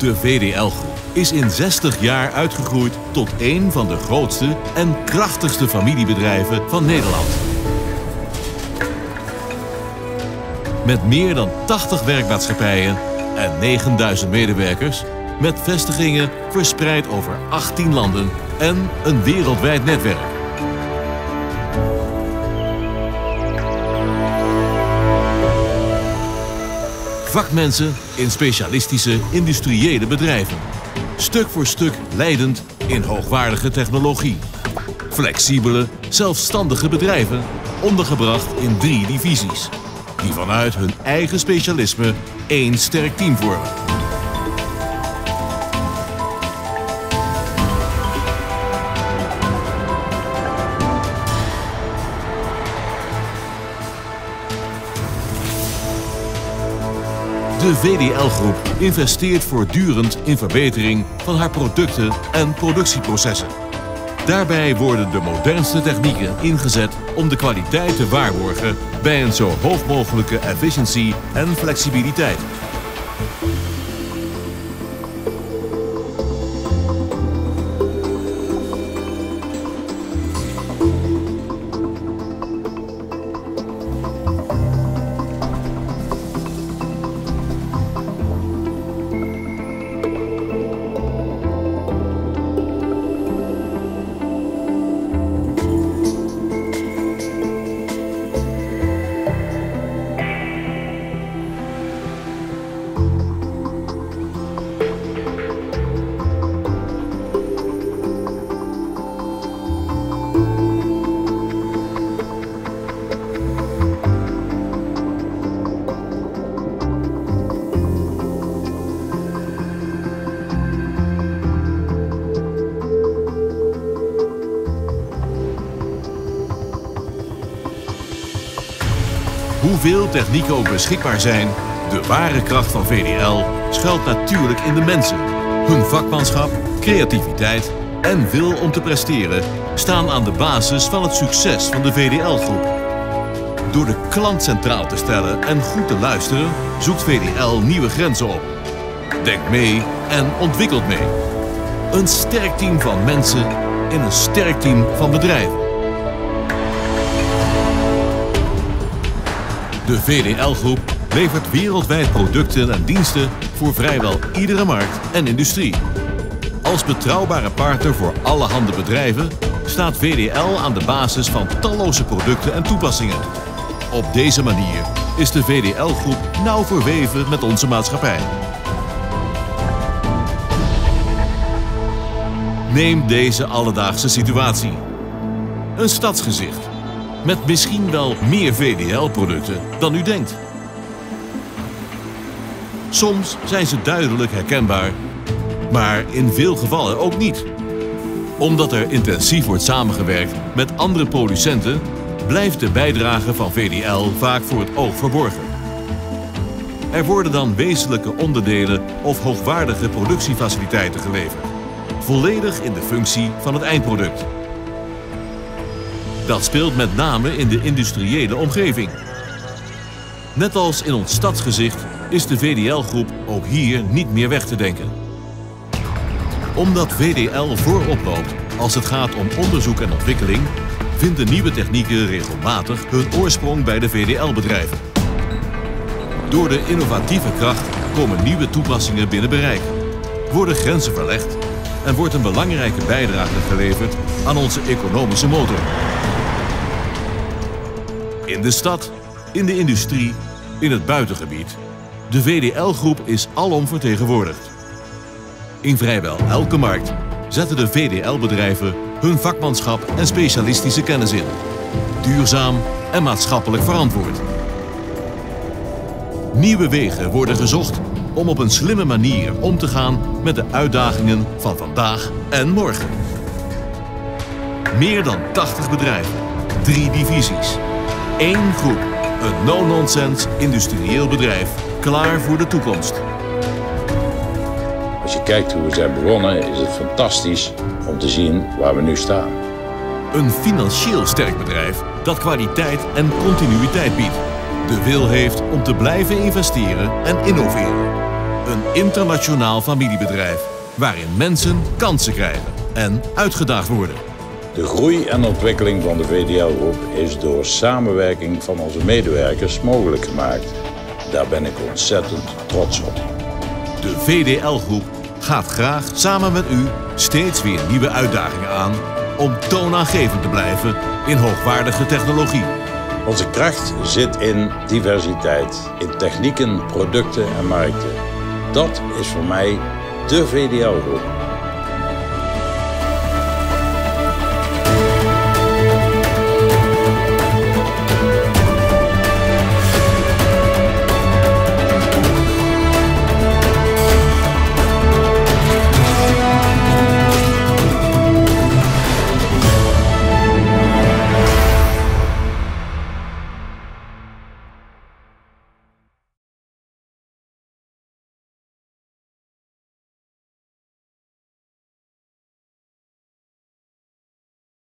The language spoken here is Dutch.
De VDL-groep is in 60 jaar uitgegroeid tot een van de grootste en krachtigste familiebedrijven van Nederland. Met meer dan 80 werkmaatschappijen en 9000 medewerkers, met vestigingen verspreid over 18 landen en een wereldwijd netwerk. Vakmensen in specialistische industriële bedrijven. Stuk voor stuk leidend in hoogwaardige technologie. Flexibele, zelfstandige bedrijven, ondergebracht in 3 divisies, die vanuit hun eigen specialisme één sterk team vormen. De VDL-groep investeert voortdurend in verbetering van haar producten en productieprocessen. Daarbij worden de modernste technieken ingezet om de kwaliteit te waarborgen bij een zo hoog mogelijke efficiëntie en flexibiliteit. Hoeveel technieken ook beschikbaar zijn, de ware kracht van VDL schuilt natuurlijk in de mensen. Hun vakmanschap, creativiteit en wil om te presteren staan aan de basis van het succes van de VDL-groep. Door de klant centraal te stellen en goed te luisteren, zoekt VDL nieuwe grenzen op. Denkt mee en ontwikkelt mee. Een sterk team van mensen in een sterk team van bedrijven. De VDL-groep levert wereldwijd producten en diensten voor vrijwel iedere markt en industrie. Als betrouwbare partner voor allerhande bedrijven staat VDL aan de basis van talloze producten en toepassingen. Op deze manier is de VDL-groep nauw verweven met onze maatschappij. Neem deze alledaagse situatie. Een stadsgezicht. Met misschien wel meer VDL-producten dan u denkt. Soms zijn ze duidelijk herkenbaar, maar in veel gevallen ook niet. Omdat er intensief wordt samengewerkt met andere producenten, blijft de bijdrage van VDL vaak voor het oog verborgen. Er worden dan wezenlijke onderdelen of hoogwaardige productiefaciliteiten geleverd, volledig in de functie van het eindproduct. Dat speelt met name in de industriële omgeving. Net als in ons stadsgezicht is de VDL-groep ook hier niet meer weg te denken. Omdat VDL voorop loopt als het gaat om onderzoek en ontwikkeling, vinden nieuwe technieken regelmatig hun oorsprong bij de VDL-bedrijven. Door de innovatieve kracht komen nieuwe toepassingen binnen bereik, worden grenzen verlegd en wordt een belangrijke bijdrage geleverd aan onze economische motor. In de stad, in de industrie, in het buitengebied. De VDL-groep is alom vertegenwoordigd. In vrijwel elke markt zetten de VDL-bedrijven hun vakmanschap en specialistische kennis in. Duurzaam en maatschappelijk verantwoord. Nieuwe wegen worden gezocht om op een slimme manier om te gaan met de uitdagingen van vandaag en morgen. Meer dan 80 bedrijven, 3 divisies. 1 groep, een no-nonsense industrieel bedrijf, klaar voor de toekomst. Als je kijkt hoe we zijn begonnen, is het fantastisch om te zien waar we nu staan. Een financieel sterk bedrijf dat kwaliteit en continuïteit biedt. De wil heeft om te blijven investeren en innoveren. Een internationaal familiebedrijf waarin mensen kansen krijgen en uitgedaagd worden. De groei en ontwikkeling van de VDL-groep is door samenwerking van onze medewerkers mogelijk gemaakt. Daar ben ik ontzettend trots op. De VDL-groep gaat graag samen met u steeds weer nieuwe uitdagingen aan om toonaangevend te blijven in hoogwaardige technologie. Onze kracht zit in diversiteit, in technieken, producten en markten. Dat is voor mij de VDL-groep.